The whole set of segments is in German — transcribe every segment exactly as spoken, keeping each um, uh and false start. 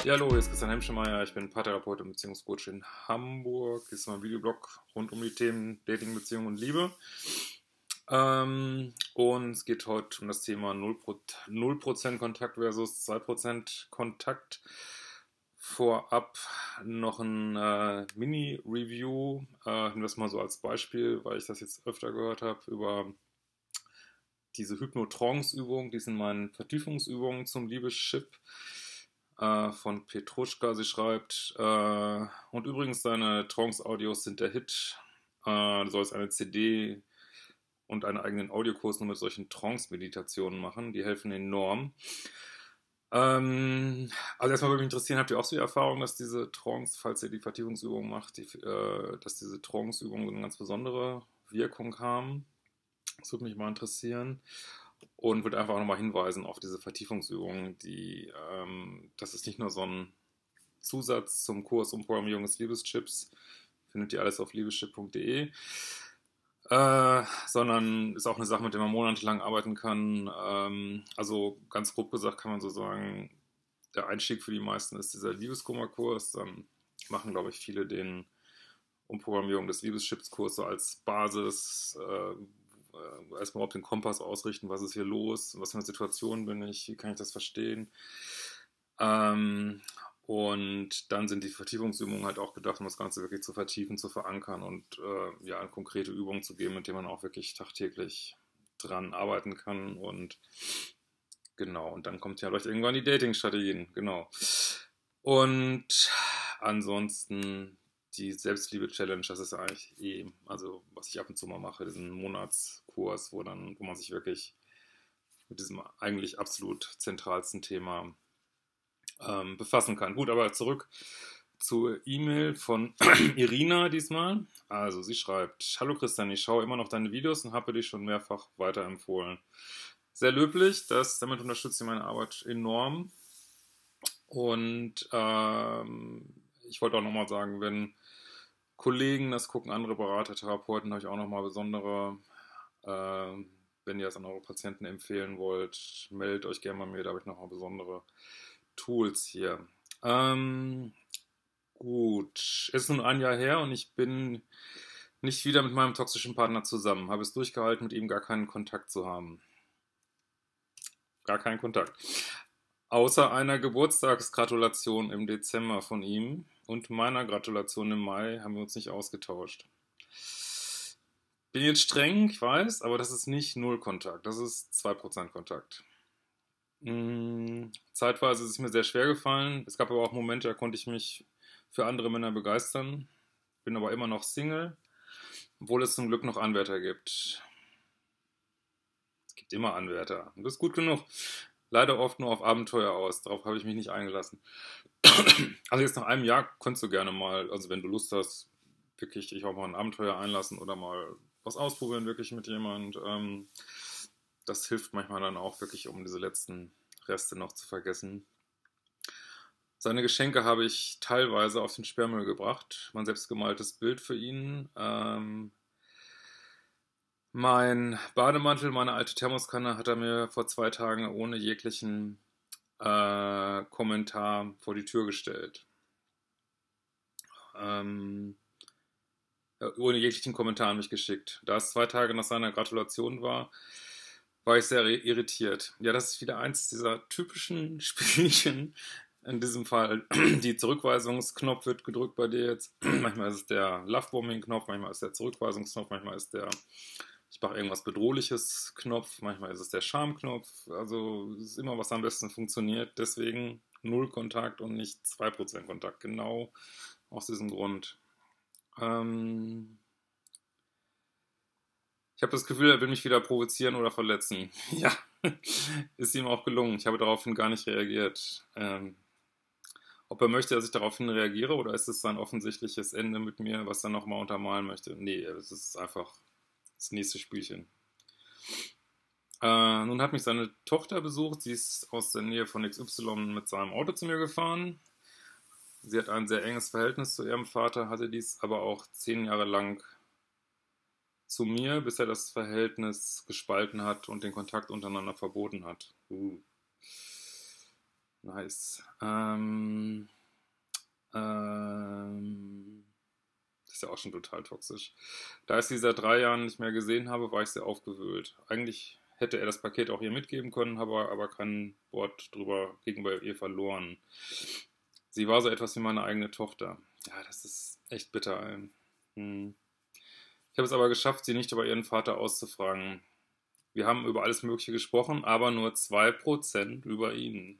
Ja, hallo, hier ist Christian Hemschemeyer. Ich bin Paartherapeut und Beziehungscoach in Hamburg. Hier ist mein Videoblog rund um die Themen Dating, Beziehung und Liebe. Ähm, und es geht heute um das Thema null Prozent Kontakt versus zwei Prozent Kontakt. Vorab noch ein äh, Mini-Review. Äh, nehmen wir das mal so als Beispiel, weil ich das jetzt öfter gehört habe, über diese Hypnotrance-Übung. Die sind meine Vertiefungsübungen zum Liebeschip äh, von Petruschka. Sie schreibt, äh, und übrigens, deine Trance-Audios sind der Hit. Äh, du sollst eine C D und einen eigenen Audiokurs nur mit solchen Trance-Meditationen machen. Die helfen enorm. Ähm, also erstmal würde mich interessieren, habt ihr auch so die Erfahrung, dass diese Trance, falls ihr die Vertiefungsübung macht, die, äh, dass diese Trance-Übungen eine ganz besondere Wirkung haben? Das würde mich mal interessieren. Und würde einfach auch nochmal hinweisen auf diese Vertiefungsübungen, die, ähm, das ist nicht nur so ein Zusatz zum Kurs um Programmierung des Liebeschips, findet ihr alles auf liebeschip punkt de, äh, sondern ist auch eine Sache, mit der man monatelang arbeiten kann. Ähm, also ganz grob gesagt kann man so sagen, der Einstieg für die meisten ist dieser Liebeskummerkurs. Dann machen, glaube ich, viele den Umprogrammierung des Liebeschips-Kurs so als Basis, äh, äh, erstmal überhaupt den Kompass ausrichten, was ist hier los, in was für eine Situation bin ich, wie kann ich das verstehen. Ähm, und dann sind die Vertiefungsübungen halt auch gedacht, um das Ganze wirklich zu vertiefen, zu verankern und äh, ja, konkrete Übungen zu geben, mit denen man auch wirklich tagtäglich dran arbeiten kann. Und genau, und dann kommt ja vielleicht irgendwann die Dating-Strategien, genau. Und ansonsten die Selbstliebe-Challenge, das ist eigentlich eh, also was ich ab und zu mal mache, diesen Monatskurs, wo dann, wo man sich wirklich mit diesem eigentlich absolut zentralsten Thema ähm, befassen kann. Gut, aber zurück zur E-Mail von Irina diesmal. Also sie schreibt: Hallo Christian, ich schaue immer noch deine Videos und habe dich schon mehrfach weiterempfohlen. Sehr löblich, das, damit unterstützt ihr meine Arbeit enorm. Und ähm, ich wollte auch nochmal sagen, wenn Kollegen das gucken, andere Berater, Therapeuten, habe ich auch nochmal besondere, äh, wenn ihr das an eure Patienten empfehlen wollt, meldet euch gerne bei mir, da habe ich nochmal besondere Tools hier. Ähm, gut, es ist nun ein Jahr her und ich bin nicht wieder mit meinem toxischen Partner zusammen, habe es durchgehalten, mit ihm gar keinen Kontakt zu haben. Gar keinen Kontakt. Außer einer Geburtstagsgratulation im Dezember von ihm und meiner Gratulation im Mai haben wir uns nicht ausgetauscht. Bin jetzt streng, ich weiß, aber das ist nicht null Kontakt, das ist zwei Prozent Kontakt. Hm, zeitweise ist es mir sehr schwer gefallen. Es gab aber auch Momente, da konnte ich mich für andere Männer begeistern. Bin aber immer noch Single, obwohl es zum Glück noch Anwärter gibt. Es gibt immer Anwärter. Und das ist gut genug. Leider oft nur auf Abenteuer aus. Darauf habe ich mich nicht eingelassen. Also jetzt nach einem Jahr könntest du gerne mal, also wenn du Lust hast, wirklich dich auch mal ein Abenteuer einlassen oder mal was ausprobieren, wirklich mit jemand. Ähm, das hilft manchmal dann auch wirklich, um diese letzten Reste noch zu vergessen. Seine Geschenke habe ich teilweise auf den Sperrmüll gebracht. Mein selbstgemaltes Bild für ihn. Ähm, mein Bademantel, meine alte Thermoskanne hat er mir vor zwei Tagen ohne jeglichen äh, Kommentar vor die Tür gestellt. Ähm, äh, ohne jeglichen Kommentar an mich geschickt. Da es zwei Tage nach seiner Gratulation war, war ich sehr irritiert. Ja, das ist wieder eins dieser typischen Spielchen. In diesem Fall, die Zurückweisungsknopf wird gedrückt bei dir jetzt. Manchmal ist es der Lovebombing-Knopf, manchmal ist der Zurückweisungsknopf, manchmal ist der ich mache irgendwas Bedrohliches Knopf, manchmal ist es der Charme-Knopf. Also es ist immer, was am besten funktioniert. Deswegen null Kontakt und nicht zwei Prozent Kontakt. Genau aus diesem Grund. Ähm, ich habe das Gefühl, er will mich wieder provozieren oder verletzen. Ja, ist ihm auch gelungen. Ich habe daraufhin gar nicht reagiert. Ähm, ob er möchte, dass ich daraufhin reagiere oder ist es sein offensichtliches Ende mit mir, was er nochmal untermalen möchte? Nee, es ist einfach das nächste Spielchen. Äh, nun hat mich seine Tochter besucht. Sie ist aus der Nähe von X Y mit seinem Auto zu mir gefahren. Sie hat ein sehr enges Verhältnis zu ihrem Vater, hatte dies aber auch zehn Jahre lang zu mir, bis er das Verhältnis gespalten hat und den Kontakt untereinander verboten hat. Uh. Nice. Ähm, ähm, das ist ja auch schon total toxisch. Da ich sie seit drei Jahren nicht mehr gesehen habe, war ich sehr aufgewühlt. Eigentlich hätte er das Paket auch ihr mitgeben können, habe aber kein Wort drüber gegenüber ihr verloren. Sie war so etwas wie meine eigene Tochter. Ja, das ist echt bitter. Ey. Hm. Ich habe es aber geschafft, sie nicht über ihren Vater auszufragen. Wir haben über alles Mögliche gesprochen, aber nur zwei Prozent über ihn.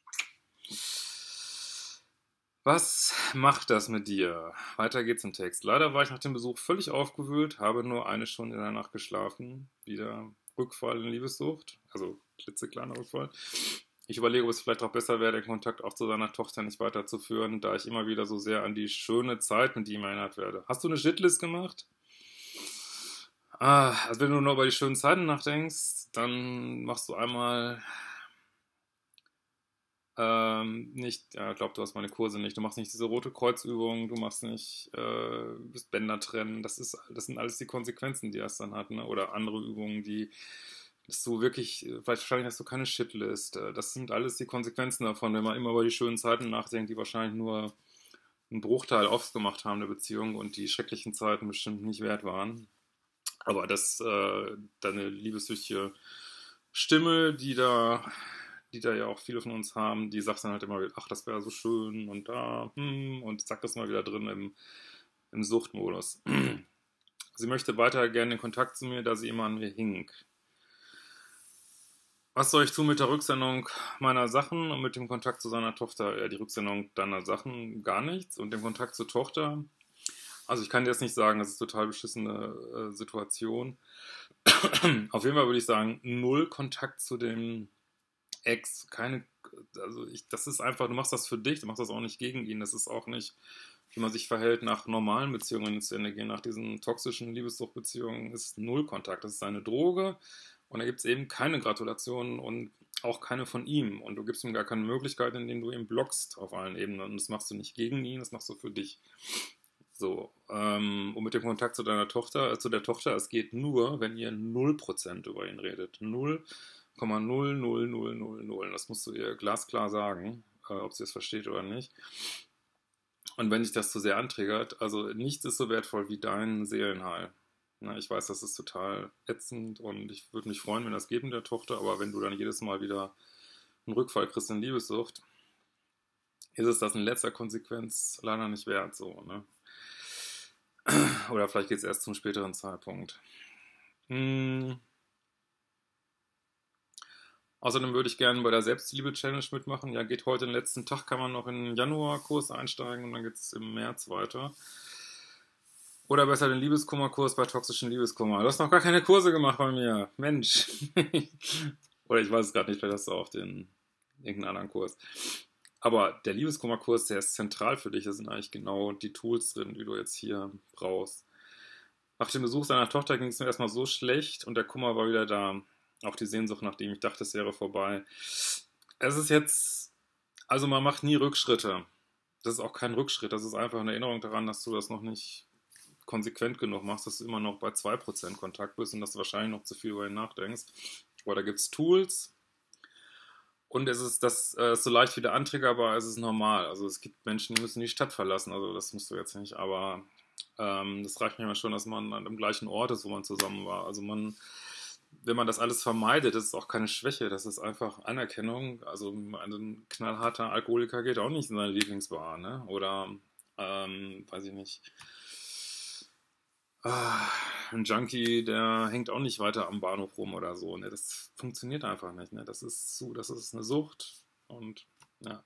Was macht das mit dir? Weiter geht's im Text. Leider war ich nach dem Besuch völlig aufgewühlt, habe nur eine Stunde in der Nacht geschlafen. Wieder Rückfall in Liebessucht, also klitzekleiner Rückfall. Ich überlege, ob es vielleicht auch besser wäre, den Kontakt auch zu seiner Tochter nicht weiterzuführen, da ich immer wieder so sehr an die schöne Zeit mit ihm erinnert werde. Hast du eine Shitlist gemacht? Ah, also wenn du nur über die schönen Zeiten nachdenkst, dann machst du einmal ähm, nicht, ja, ich glaube, du hast meine Kurse nicht. Du machst nicht diese rote Kreuzübung, du machst nicht äh, das Bänder trennen. Das ist, das sind alles die Konsequenzen, die das dann hat, ne? Oder andere Übungen, die, dass du wirklich, vielleicht wahrscheinlich hast du keine Shitlist. Äh, Das sind alles die Konsequenzen davon, wenn man immer über die schönen Zeiten nachdenkt, die wahrscheinlich nur einen Bruchteil ausgemacht haben der Beziehung und die schrecklichen Zeiten bestimmt nicht wert waren. Aber das, äh, deine liebessüchtige Stimme, die da, die da ja auch viele von uns haben, die sagt dann halt immer, ach, das wäre so schön und da, hm, und zack, das ist mal wieder drin im, im Suchtmodus. Sie möchte weiter gerne den Kontakt zu mir, da sie immer an mir hing. Was soll ich tun mit der Rücksendung meiner Sachen und mit dem Kontakt zu seiner Tochter? Ja, die Rücksendung deiner Sachen gar nichts und dem Kontakt zur Tochter. Also ich kann dir jetzt nicht sagen, das ist eine total beschissene äh, Situation. Auf jeden Fall würde ich sagen, null Kontakt zu dem Ex, keine, also ich, das ist einfach, du machst das für dich, du machst das auch nicht gegen ihn, das ist auch nicht, wie man sich verhält nach normalen Beziehungen zu Ende gehen, nach diesen toxischen Liebessuchtbeziehungen, ist null Kontakt, das ist eine Droge und da gibt es eben keine Gratulationen und auch keine von ihm und du gibst ihm gar keine Möglichkeit, indem du ihn blockst auf allen Ebenen und das machst du nicht gegen ihn, das machst du für dich. So, ähm, und mit dem Kontakt zu deiner Tochter, äh, zu der Tochter, es geht nur, wenn ihr null Prozent über ihn redet. null Komma null null null null null. Das musst du ihr glasklar sagen, äh, ob sie es versteht oder nicht. Und wenn dich das zu sehr antriggert, also nichts ist so wertvoll wie dein Seelenheil. Na, ich weiß, das ist total ätzend und ich würde mich freuen, wenn das geht mit der Tochter, aber wenn du dann jedes Mal wieder einen Rückfall kriegst in Liebessucht, ist es das in letzter Konsequenz leider nicht wert, so, ne? Oder vielleicht geht es erst zum späteren Zeitpunkt. Hm. Außerdem würde ich gerne bei der Selbstliebe-Challenge mitmachen. Ja, geht heute den letzten Tag, kann man noch in den Januar-Kurs einsteigen und dann geht es im März weiter. Oder besser den Liebeskummer-Kurs bei toxischen Liebeskummer. Du hast noch gar keine Kurse gemacht bei mir. Mensch. Oder ich weiß es gerade nicht, vielleicht hast du auch den irgendeinen anderen Kurs. Aber der Liebeskummer-Kurs, der ist zentral für dich. Da sind eigentlich genau die Tools drin, die du jetzt hier brauchst. Nach dem Besuch seiner Tochter ging es mir erstmal so schlecht und der Kummer war wieder da. Auch die Sehnsucht, nachdem ich dachte, es wäre vorbei. Es ist jetzt, also man macht nie Rückschritte. Das ist auch kein Rückschritt. Das ist einfach eine Erinnerung daran, dass du das noch nicht konsequent genug machst, dass du immer noch bei zwei Prozent Kontakt bist und dass du wahrscheinlich noch zu viel über ihn nachdenkst. Aber da gibt es Tools. Und es ist das äh, ist so leicht wieder antriggerbar, es ist normal. Also es gibt Menschen, die müssen die Stadt verlassen. Also das musst du jetzt nicht, aber ähm, das reicht mir schon, dass man an dem gleichen Ort ist, wo man zusammen war. Also man, wenn man das alles vermeidet, das ist auch keine Schwäche, das ist einfach Anerkennung. Also ein knallharter Alkoholiker geht auch nicht in seine Lieblingsbar, ne? Oder ähm, weiß ich nicht. Ah, ein Junkie, der hängt auch nicht weiter am Bahnhof rum oder so. Ne? Das funktioniert einfach nicht. Ne? Das ist zu, das ist eine Sucht und ja.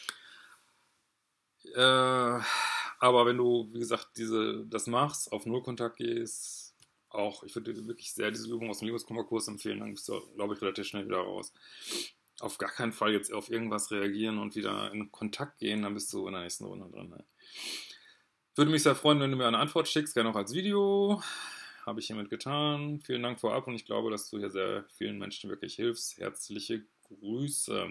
Äh, aber wenn du, wie gesagt, diese, das machst, auf Nullkontakt gehst, auch, ich würde dir wirklich sehr diese Übung aus dem Liebeskummerkurs empfehlen, dann bist du, glaube ich, relativ schnell wieder raus. Auf gar keinen Fall jetzt auf irgendwas reagieren und wieder in Kontakt gehen, dann bist du in der nächsten Runde drin. Ne? Würde mich sehr freuen, wenn du mir eine Antwort schickst, gerne auch als Video. Habe ich hiermit getan. Vielen Dank vorab und ich glaube, dass du hier sehr vielen Menschen wirklich hilfst. Herzliche Grüße.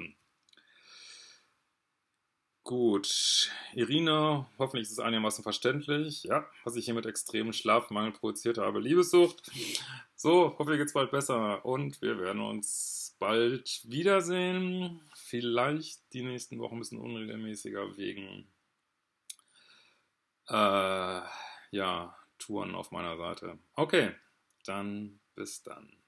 Gut, Irina, hoffentlich ist es einigermaßen verständlich. Ja, was ich hier mit extremen Schlafmangel projiziert habe. Liebessucht. So, hoffe, dir geht's bald besser und wir werden uns bald wiedersehen. Vielleicht die nächsten Wochen ein bisschen unregelmäßiger wegen äh, ja, Touren auf meiner Seite. Okay, dann bis dann.